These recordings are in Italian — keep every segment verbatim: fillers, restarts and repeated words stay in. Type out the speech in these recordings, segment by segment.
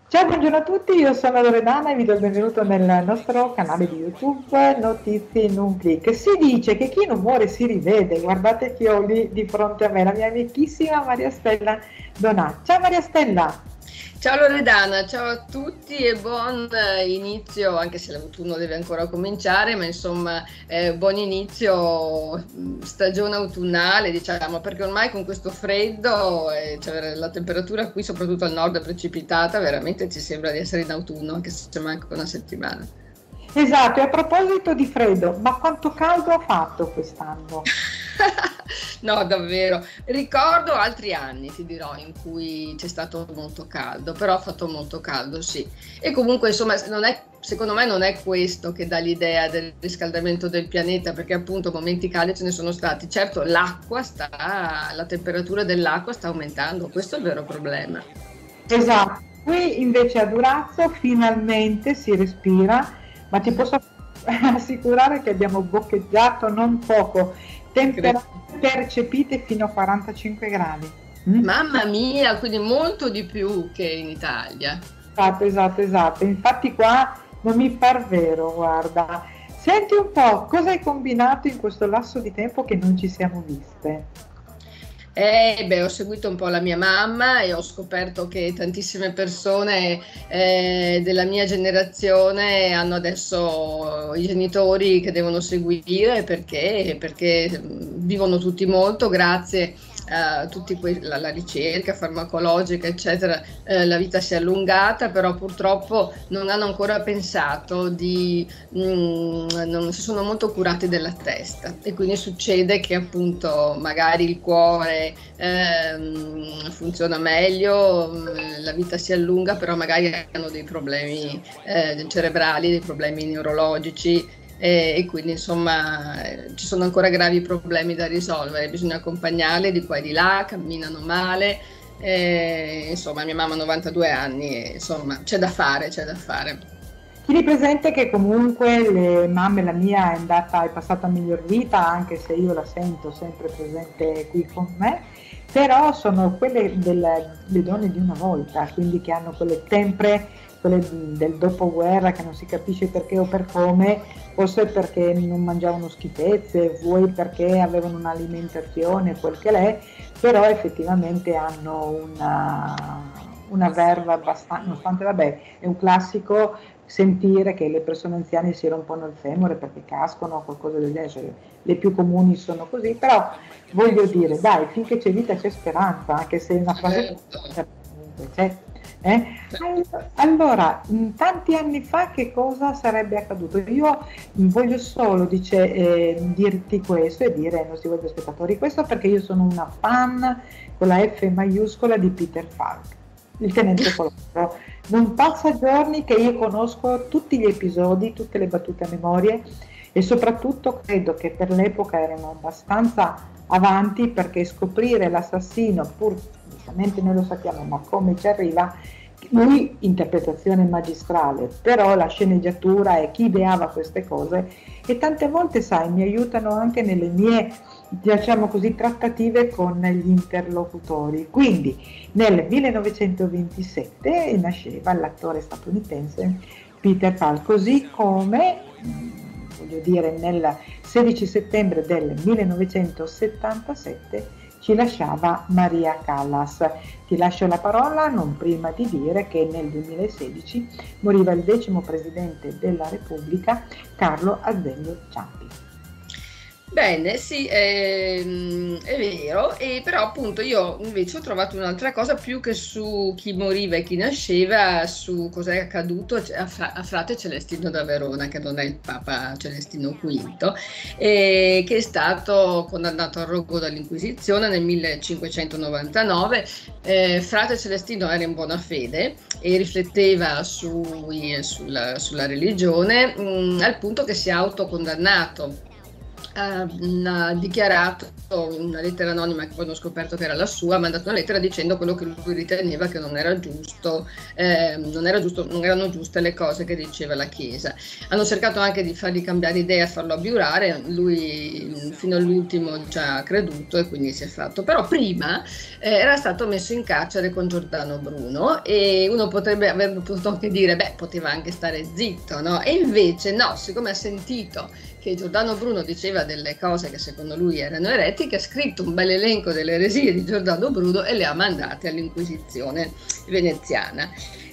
Ciao, buongiorno a tutti, io sono Loredana e vi do il benvenuto nel nostro canale di YouTube Notizie in un clic. Si dice che chi non muore si rivede, guardate chi ho lì di fronte a me, la mia amichissima Maria Stella Donà. Ciao Maria Stella! Ciao Loredana, ciao a tutti e buon inizio, anche se l'autunno deve ancora cominciare, ma insomma eh, buon inizio stagione autunnale, diciamo, perché ormai con questo freddo e cioè, la temperatura qui soprattutto al nord è precipitata, veramente ci sembra di essere in autunno, anche se manca una settimana. Esatto, e a proposito di freddo, ma quanto caldo ha fatto quest'anno? No, davvero. Ricordo altri anni, ti dirò, in cui c'è stato molto caldo, però ha fatto molto caldo, sì. E comunque, insomma, non è, secondo me non è questo che dà l'idea del riscaldamento del pianeta, perché appunto momenti caldi ce ne sono stati. Certo, l'acqua sta, la temperatura dell'acqua sta aumentando, questo è il vero problema. Esatto, qui invece a Durazzo finalmente si respira, ma ti posso assicurare che abbiamo boccheggiato non poco, temperature percepite fino a quarantacinque gradi. Mm? Mamma mia, quindi molto di più che in Italia. Esatto, esatto, esatto. Infatti qua non mi par vero, guarda. Senti un po', cosa hai combinato in questo lasso di tempo che non ci siamo viste? Eh, beh, ho seguito un po' la mia mamma e ho scoperto che tantissime persone eh, della mia generazione hanno adesso i genitori che devono seguire perché, perché vivono tutti molto grazie a tutti que- la, la ricerca farmacologica, eccetera. Eh, la vita si è allungata, però purtroppo non hanno ancora pensato di, mh, non si sono molto curati della testa e quindi succede che appunto magari il cuore Ehm, funziona meglio, la vita si allunga, però magari hanno dei problemi eh, cerebrali, dei problemi neurologici e, e quindi insomma eh, ci sono ancora gravi problemi da risolvere, bisogna accompagnarli di qua e di là, camminano male, eh, insomma mia mamma ha novantadue anni e insomma c'è da fare, c'è da fare. Tieni presente che comunque le mamme, la mia è andata, è passata a miglior vita, anche se io la sento sempre presente qui con me, però sono quelle delle, le donne di una volta, quindi che hanno quelle sempre, quelle del dopoguerra che non si capisce perché o per come, forse perché non mangiavano schifezze, vuoi perché avevano un'alimentazione, quel che l'è, però effettivamente hanno una, una verva abbastanza, nonostante vabbè, è un classico sentire che le persone anziane si rompono il femore perché cascano o qualcosa del genere, cioè, le più comuni sono così, però voglio dire, dai, finché c'è vita c'è speranza, anche se è una frase c'è, eh? Allora, tanti anni fa che cosa sarebbe accaduto? Io voglio solo dice, eh, dirti questo e dire ai nostri spettatori questo perché io sono una fan con la F maiuscola di Peter Falk, il tenente Colombo. Non passa giorni che io conosco tutti gli episodi, tutte le battute a memoria e soprattutto credo che per l'epoca erano abbastanza avanti perché scoprire l'assassino, pur giustamente noi lo sappiamo, ma come ci arriva, lui interpretazione magistrale, però la sceneggiatura e chi ideava queste cose e tante volte sai mi aiutano anche nelle mie diciamo così trattative con gli interlocutori. Quindi nel millenovecentoventisette nasceva l'attore statunitense Peter Falk, così come voglio dire nel sedici settembre del millenovecentosettantasette ci lasciava Maria Callas. Ti lascio la parola non prima di dire che nel duemilasedici moriva il decimo presidente della Repubblica Carlo Azeglio Ciampi. Bene, sì, è, è vero, e però appunto io invece ho trovato un'altra cosa più che su chi moriva e chi nasceva, su cosa è accaduto a, fra, a frate Celestino da Verona, che non è il Papa Celestino quinto, e che è stato condannato al rogo dall'Inquisizione nel millecinquecentonovantanove. Eh, frate Celestino era in buona fede e rifletteva sui, sulla, sulla religione mh, al punto che si è autocondannato ha dichiarato una lettera anonima, che poi hanno scoperto che era la sua, ha mandato una lettera dicendo quello che lui riteneva che non era giusto, eh, non era giusto, non erano giuste le cose che diceva la Chiesa. Hanno cercato anche di fargli cambiare idea, farlo abiurare, lui fino all'ultimo ci ha creduto e quindi si è fatto. Però prima eh, era stato messo in carcere con Giordano Bruno e uno potrebbe aver potuto anche dire, beh, poteva anche stare zitto, no? E invece no, siccome ha sentito che Giordano Bruno diceva delle cose che secondo lui erano eretiche, ha scritto un bel elenco delle eresie di Giordano Bruno e le ha mandate all'Inquisizione veneziana.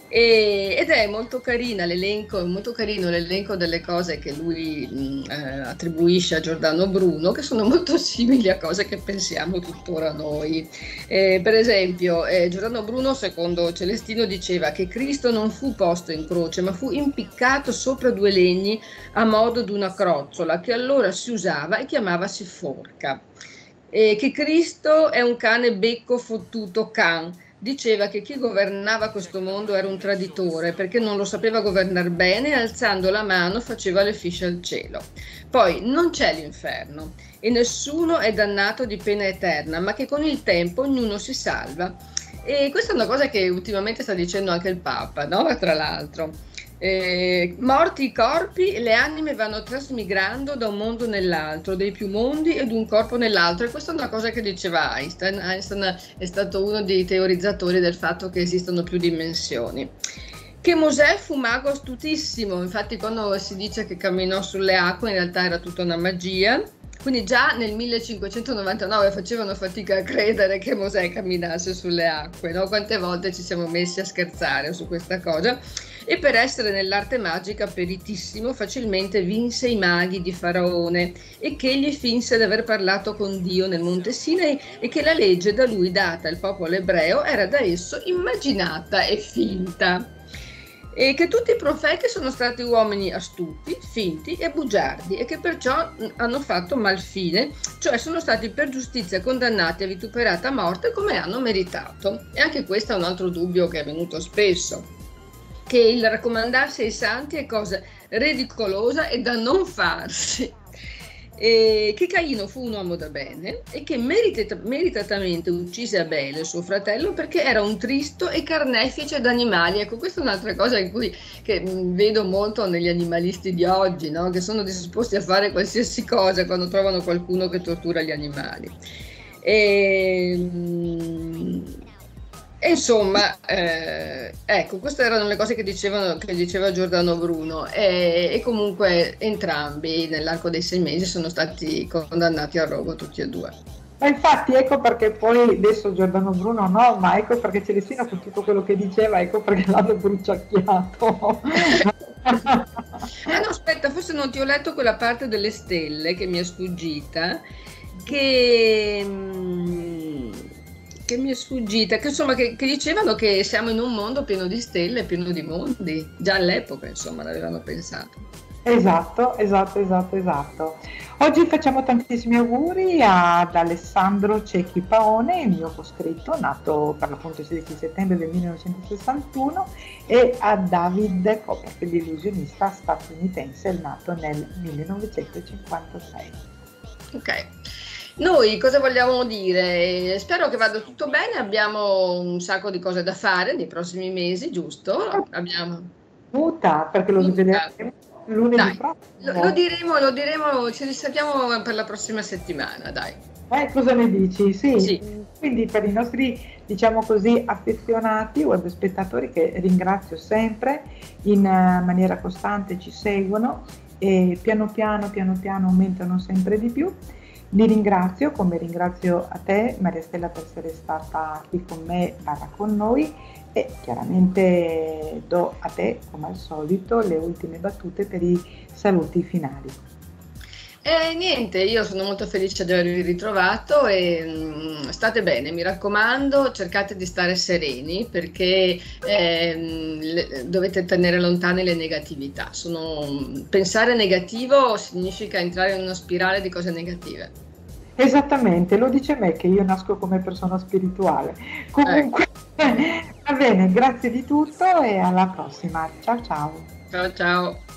E, ed è molto carina l'elenco, molto carino l'elenco delle cose che lui mh, eh, attribuisce a Giordano Bruno, che sono molto simili a cose che pensiamo tuttora noi. Eh, per esempio, eh, Giordano Bruno, secondo Celestino, diceva che Cristo non fu posto in croce, ma fu impiccato sopra due legni a modo di una crozzola, che allora si usava e chiamavasi forca. E che Cristo è un cane becco fottuto can. Diceva che chi governava questo mondo era un traditore perché non lo sapeva governare bene e alzando la mano faceva le fisce al cielo. Poi non c'è l'inferno e nessuno è dannato di pena eterna, ma che con il tempo ognuno si salva. E questa è una cosa che ultimamente sta dicendo anche il Papa, no? Tra l'altro. Eh, morti i corpi, le anime vanno trasmigrando da un mondo nell'altro, dei più mondi ed un corpo nell'altro, e questa è una cosa che diceva Einstein. Einstein è stato uno dei teorizzatori del fatto che esistono più dimensioni. Che Mosè fu mago astutissimo, infatti quando si dice che camminò sulle acque in realtà era tutta una magia. Quindi già nel millecinquecentonovantanove facevano fatica a credere che Mosè camminasse sulle acque, no? Quante volte ci siamo messi a scherzare su questa cosa. E per essere nell'arte magica peritissimo, facilmente vinse i maghi di Faraone e che egli finse di aver parlato con Dio nel Monte Sinai e che la legge da lui data al popolo ebreo era da esso immaginata e finta. E che tutti i profeti sono stati uomini astuti, finti e bugiardi e che perciò hanno fatto malfine, cioè sono stati per giustizia condannati a vituperata morte come hanno meritato. E anche questo è un altro dubbio che è venuto spesso, che il raccomandarsi ai santi è cosa ridicolosa e da non farsi. E che Caino fu un uomo da bene e che merita, meritatamente uccise Abele, suo fratello, perché era un tristo e carnefice d'animali. Ecco, questa è un'altra cosa in cui che mh, vedo molto negli animalisti di oggi, no? Che sono disposti a fare qualsiasi cosa quando trovano qualcuno che tortura gli animali. E, mh, E insomma, eh, ecco, queste erano le cose che, dicevano, che diceva Giordano Bruno e, e comunque entrambi nell'arco dei sei mesi sono stati condannati al rogo tutti e due. Ma infatti ecco perché poi adesso Giordano Bruno no, ma ecco perché Celestino con tutto quello che diceva, ecco perché l'hanno bruciacchiato. Ah no, aspetta, forse non ti ho letto quella parte delle stelle che mi è sfuggita, che... che mi è sfuggita, che insomma che, che dicevano che siamo in un mondo pieno di stelle, pieno di mondi, già all'epoca insomma l'avevano pensato. Esatto, esatto, esatto, esatto. Oggi facciamo tantissimi auguri ad Alessandro Cecchi Paone, il mio coscritto, nato per l'appunto il sedici settembre del millenovecentosessantuno, e a David Copperfield, illusionista statunitense, nato nel millenovecentocinquantasei. Ok. Noi cosa vogliamo dire? Spero che vada tutto bene, abbiamo un sacco di cose da fare nei prossimi mesi, giusto? Abbiamo... Muta, perché lo vedremo lunedì dai, prossimo. Lo, lo diremo, lo diremo, ci risentiamo per la prossima settimana, dai. Eh, cosa ne dici? Sì. Sì. Quindi per i nostri, diciamo così, affezionati web spettatori, che ringrazio sempre, in maniera costante ci seguono e piano piano, piano piano aumentano sempre di più. Li ringrazio, come ringrazio a te Maria Stella per essere stata qui con me, barra con noi, e chiaramente do a te, come al solito, le ultime battute per i saluti finali. E niente, io sono molto felice di avervi ritrovato e mh, state bene, mi raccomando, cercate di stare sereni perché eh, le, dovete tenere lontane le negatività. Sono, pensare negativo significa entrare in una spirale di cose negative. Esattamente, lo dice me che io nasco come persona spirituale. Comunque, ecco. Va bene, grazie di tutto e alla prossima. Ciao ciao. Ciao ciao.